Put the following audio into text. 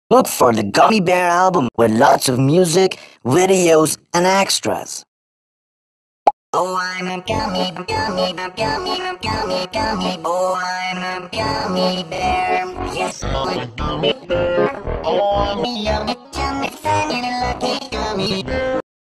Look for the Gummy Bear album with lots of music, videos, and extras. Oh, I'm a gummy, gummy, gummy, gummy, gummy. Oh, I'm a gummy bear. Yes, I'm a gummy bear. Oh, I'm a yummy, yummy, funny, lucky gummy bear.